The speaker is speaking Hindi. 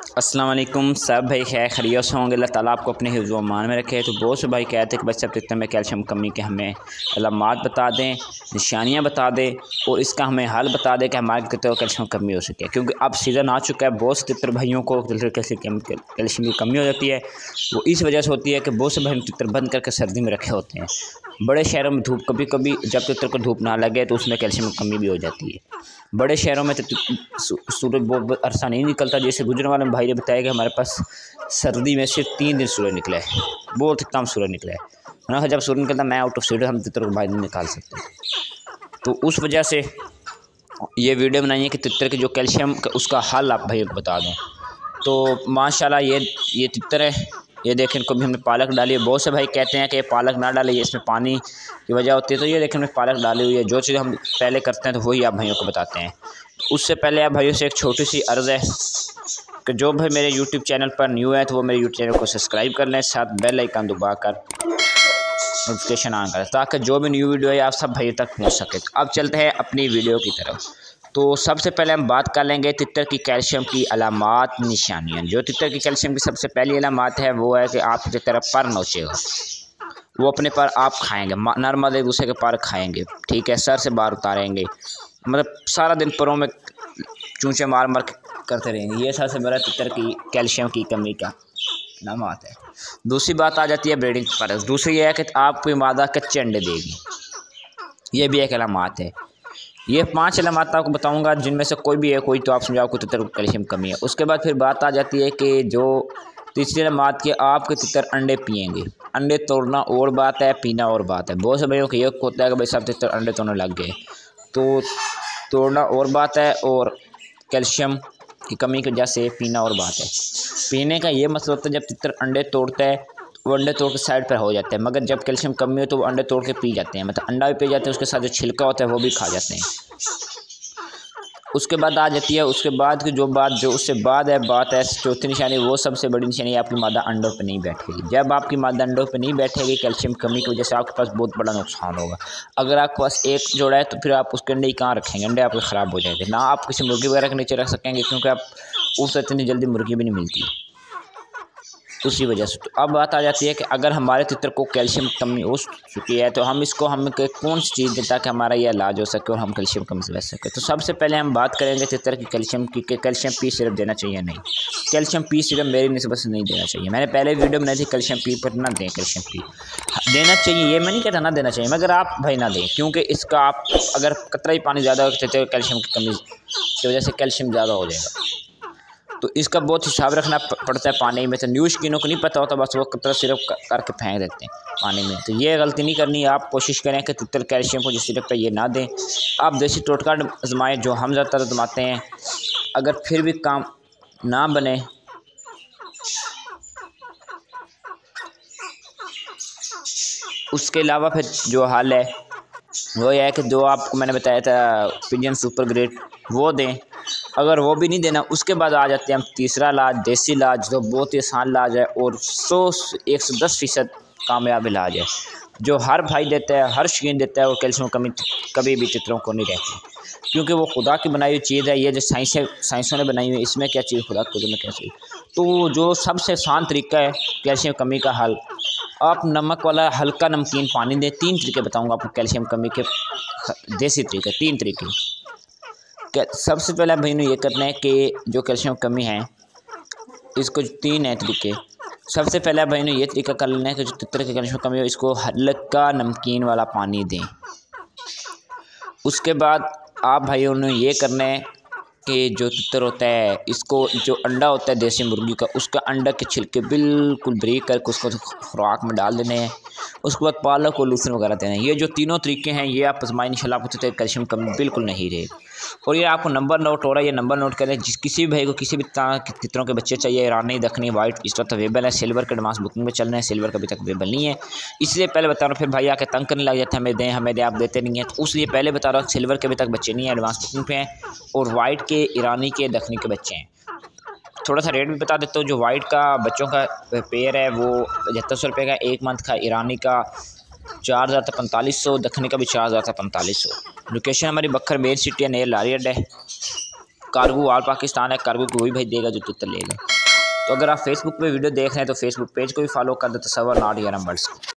अस्सलाम वालेकुम। सब भाई खैरियत से होंगे। अल्लाह ताला आपको अपने हिफ्ज़ व अमान में रखे। तो बहुत से भाई कहते हैं कि बच्चे तितर में कैल्शियम कमी के हमें अलामात बता दें, निशानियाँ बता दें और इसका हमें हल बता दें कि हमारे तितर को कैल्शियम कमी हो सके। क्योंकि अब सीज़न आ चुका है, बहुत से तितर भाइयों को कैल्शियम की कमी हो जाती है। वो इस वजह से होती है कि बहुत से भाई तितर बंद करके सर्दी में रखे होते हैं। बड़े शहरों में धूप कभी कभी जब तितर को धूप ना लगे तो उसमें कैल्शियम की कमी भी हो जाती है। बड़े शहरों में तो सूरज बहुत अरसा नहीं निकलता। जैसे गुजरने वाले भाई ने बताया कि हमारे पास सर्दी में सिर्फ 3 दिन सूरज निकला है, बहुत कम सूरज निकला है ना। जब सूरज निकलता मैं आउट ऑफ सीट हम तितर को बाहर नहीं निकाल सकते। तो उस वजह से ये वीडियो बनाई है कि तितर के जो कैल्शियम का उसका हल आप भाई बता दूँ। तो माशाल्लाह ये तितर है, ये देखें इनको भी हमने पालक डाली है। बहुत से भाई कहते हैं कि ये पालक ना डालें, ये इसमें पानी की वजह होती है। तो ये देखें हमने पालक डाली हुई है। जो चीज़ हम पहले करते हैं तो वही आप भाइयों को बताते हैं। उससे पहले आप भाइयों से एक छोटी सी अर्ज़ है कि जो भाई मेरे यूट्यूब चैनल पर न्यू है तो वो मेरे यूट्यूब चैनल को सब्सक्राइब कर लें, साथ बेल आइकन दबा कर नोटिफिकेशन ऑन करें ताकि जो भी न्यू वीडियो है आप सब भाइयों तक पहुँच सके। अब चलते हैं अपनी वीडियो की तरफ। तो सबसे पहले हम बात कर लेंगे तितर की कैल्शियम की अलामात निशानियाँ। जो तितर की कैल्शियम की सबसे पहली अलामात है वो है कि आपकी तरफ पर नोचेगा, वो अपने पर आप खाएंगे, नॉर्मल एक दूसरे के पर खाएंगे, ठीक है, सर से बाहर उतारेंगे, मतलब सारा दिन परों में चूंचे मार मार करते रहेंगे। ये सबसे बड़ा तितर की कैल्शियम की कमी का अलामात है। दूसरी बात आ जाती है ब्रीडिंग पर। दूसरी ये है कि आपकी मादा कच्चे अंडे देगी, ये भी एक अलामात है। ये 5 अलामात आपको बताऊंगा, जिनमें से कोई भी है कोई तो आप समझाओ को तितर को कैल्शियम कमी है। उसके बाद फिर बात आ जाती है कि जो तीसरी अलामात की आपके तितर अंडे पिएंगे। अंडे तोड़ना और बात है, पीना और बात है। बहुत से भाइयों को ये होता है कि भाई सब तितर अंडे तोड़ने लग गए, तो तोड़ना और बात है और कैल्शियम की कमी की वजह से पीना और बात है। पीने का ये मतलब होता है जब तितर अंडे तोड़ता है वो अंडे तोड़ के साइड पर हो जाते हैं, मगर जब कैल्शियम कमी हो तो वो अंडे तोड़ के पी जाते हैं, मतलब अंडा भी पी जाते हैं, उसके साथ जो छिलका होता है वो भी खा जाते हैं। उसके बाद आ जाती है उसके बाद की जो उससे बाद है बात है चौथी निशानी। वो सबसे बड़ी निशानी है आपकी मादा अंडों पर नहीं बैठेगी। जब आपकी मादा अंडों पर नहीं बैठेगी कैल्शियम कमी की वजह से आपके पास बहुत बड़ा नुकसान होगा। अगर आपके पास एक जोड़ा है तो फिर आप उसके अंडे कहाँ रखेंगे, अंडे आपके ख़राब हो जाएंगे। ना आप किसी मुर्गी वगैरह के नीचे रख सकेंगे क्योंकि आप उससे इतनी जल्दी मुर्गी भी नहीं मिलती उसी वजह से। तो अब बात आ जाती है कि अगर हमारे तितर को कैल्शियम कमी हो चुकी है तो हम कौन सी चीज़ दें ताकि हमारा यह इलाज हो सके और हम कैल्शियम कमी से बच सके। तो सबसे पहले हम बात करेंगे तितर की कैल्शियम की कि कैल्शियम पी सिरप देना चाहिए नहीं। कैल्शियम पी सिरप मेरी निस्बत से नहीं देना चाहिए। मैंने पहले वीडियो बनाई थी कैल्शियम पी पर ना दें, कैल्शियम पी देना चाहिए, ये मैं नहीं कहता ना देना चाहिए, मगर आप भाई ना दें क्योंकि इसका आप अगर कतरा ही पानी ज़्यादा हो कैल्शियम की कमी की वजह से कैल्शियम ज़्यादा हो जाएगा। तो इसका बहुत हिसाब रखना पड़ता है पानी में। तो न्यू शौकीनों को नहीं पता होता, बस वो कतरा सिरप करके फेंक देते हैं पानी में। तो ये गलती नहीं करनी। आप कोशिश करें कि तितर कैल्शियम को जिस सिरप पे ये ना दें। आप देसी टोटका आजमाएं जो हम ज़्यादातर आजमाते हैं। अगर फिर भी काम ना बने उसके अलावा फिर जो हल है वो यह है कि जो आपको मैंने बताया था पिजन सुपर ग्रेड वो दें। अगर वो भी नहीं देना उसके बाद आ जाते हैं हम तीसरा इलाज, देसी इलाज, जो बहुत ही आसान इलाज है और 110% कामयाब इलाज है जो हर भाई देता है, हर शौकीन देता है। और कैल्शियम कमी कभी भी तितरों को नहीं रहती क्योंकि वो खुदा की बनाई हुई चीज़ है। ये जो साइंसों ने बनाई हुई है इसमें क्या चीज़ खुदा खुद में क्या चीज़। तो जो सबसे आसान तरीका है कैल्शियम कमी का हल, आप नमक वाला हल्का नमकीन पानी दें। 3 तरीके बताऊँगा आपको कैल्शियम कमी के देसी तरीके, 3 तरीके। सबसे पहले भाई ने ये करना है कि जो कैल्शियम कमी है इसको 3 है तरीके। सबसे पहले भाई ने ये तरीका कर लेना है कि जो तितर की कैल्शियम कमी हो इसको हल्का नमकीन वाला पानी दें। उसके बाद आप भाइयों ने ये करना है कि जो तितर होता है इसको जो अंडा होता है देसी मुर्गी का, उसका अंडा के छिलके बिल्कुल ब्रेक करके उसको खुराक में डाल देने हैं। उसके बाद पालक और लूसन वगैरह देना है। ये जो तीनों तरीके हैं ये आप आजमाएं, इंशाल्लाह आपको तितर कैल्शियम कमी बिल्कुल नहीं रहेगी। और ये आपको नंबर नोट हो रहा है, ये नंबर नोट करें। किसी भी भाई को किसी भी तरह के तितरों के बच्चे चाहिए, ईरानी, दखनी, वाइट इस वक्त अवेलेबल है। सिल्वर के एडवांस बुकिंग में चल रहे हैं, सिल्वर का अभी तक अवेलेबल नहीं है। इसलिए पहले बता रहा हूँ, फिर भाई आके तंग करने लग जाते हैं हमें दें हमें दें, आप देते नहीं हैं। तो उसलिए पहले बता रहा हूँ सिल्वर के अभी तक बच्चे नहीं हैं, एडवांस बुकिंग पे हैं। और वाइट के, ईरानी के, दखनी के बच्चे हैं। थोड़ा सा रेट भी बता देता हूँ। जो वाइट का बच्चों का पेयर है वो 7500 रुपये का 1 मंथ का, ईरानी का 4000 था 4500, दखनी का भी 4000 था 4500। लोकेशन हमारी बखर मेन सिटी है, नियर लारी अड्डा है। कार्गो ऑल पाकिस्तान है, कार्गो को वही भेज देगा जो तितर लेगा। तो अगर आप फेसबुक पे वीडियो देख रहे हैं तो फेसबुक पेज को भी फॉलो कर दो, तसव्वुर नॉट या नंबर्स।